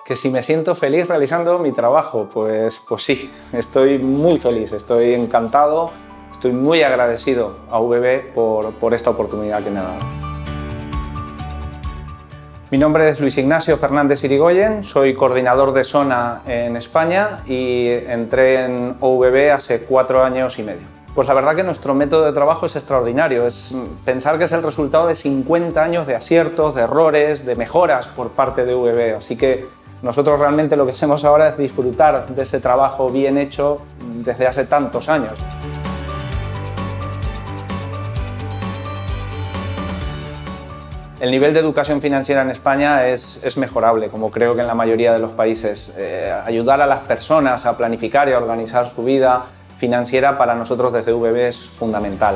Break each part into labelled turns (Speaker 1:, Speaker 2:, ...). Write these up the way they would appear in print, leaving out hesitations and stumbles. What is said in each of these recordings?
Speaker 1: Que si me siento feliz realizando mi trabajo, pues sí, estoy muy feliz, estoy encantado, estoy muy agradecido a VB por esta oportunidad que me ha dado. Mi nombre es Luis Ignacio Fernández Irigoyen, soy coordinador de Sona en España y entré en OVB hace 4 años y medio. Pues la verdad que nuestro método de trabajo es extraordinario, es pensar que es el resultado de 50 años de aciertos, de errores, de mejoras por parte de VB, así que nosotros realmente lo que hacemos ahora es disfrutar de ese trabajo bien hecho desde hace tantos años. El nivel de educación financiera en España es mejorable, como creo que en la mayoría de los países. Ayudar a las personas a planificar y a organizar su vida financiera para nosotros desde VB es fundamental.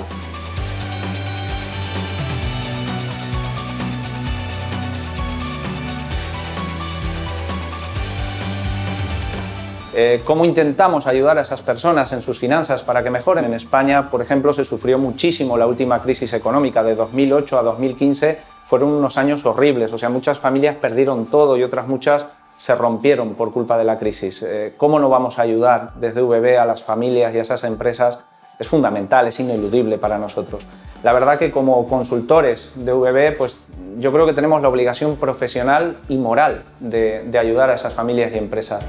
Speaker 1: ¿Cómo intentamos ayudar a esas personas en sus finanzas para que mejoren? En España, por ejemplo, se sufrió muchísimo la última crisis económica de 2008 a 2015. Fueron unos años horribles, o sea, muchas familias perdieron todo y otras muchas se rompieron por culpa de la crisis. ¿Cómo no vamos a ayudar desde VB a las familias y a esas empresas? Es fundamental, es ineludible para nosotros. La verdad que como consultores de VB, pues yo creo que tenemos la obligación profesional y moral de ayudar a esas familias y empresas.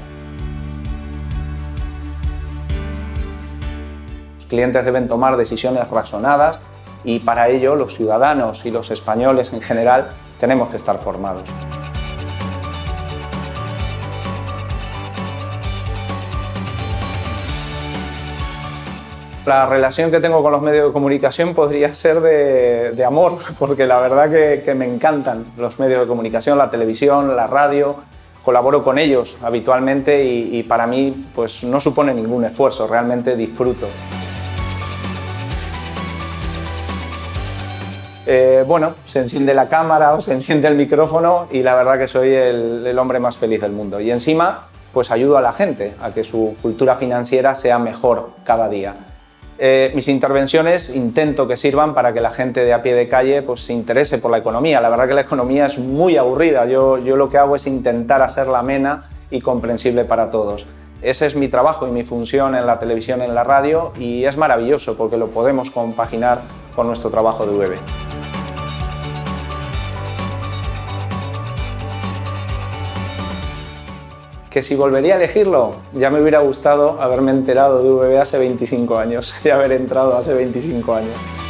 Speaker 1: Los clientes deben tomar decisiones razonadas y para ello los ciudadanos y los españoles en general tenemos que estar formados. La relación que tengo con los medios de comunicación podría ser de amor, porque la verdad que me encantan los medios de comunicación, la televisión, la radio. Colaboro con ellos habitualmente y para mí pues, no supone ningún esfuerzo, realmente disfruto. Bueno, se enciende la cámara o se enciende el micrófono y la verdad que soy el hombre más feliz del mundo. Y encima, pues ayudo a la gente a que su cultura financiera sea mejor cada día. Mis intervenciones intento que sirvan para que la gente de a pie de calle pues, se interese por la economía. La verdad que la economía es muy aburrida. Yo lo que hago es intentar hacerla amena y comprensible para todos. Ese es mi trabajo y mi función en la televisión y en la radio y es maravilloso porque lo podemos compaginar con nuestro trabajo de VB. Que si volvería a elegirlo, ya me hubiera gustado haberme enterado de VB hace 25 años y haber entrado hace 25 años.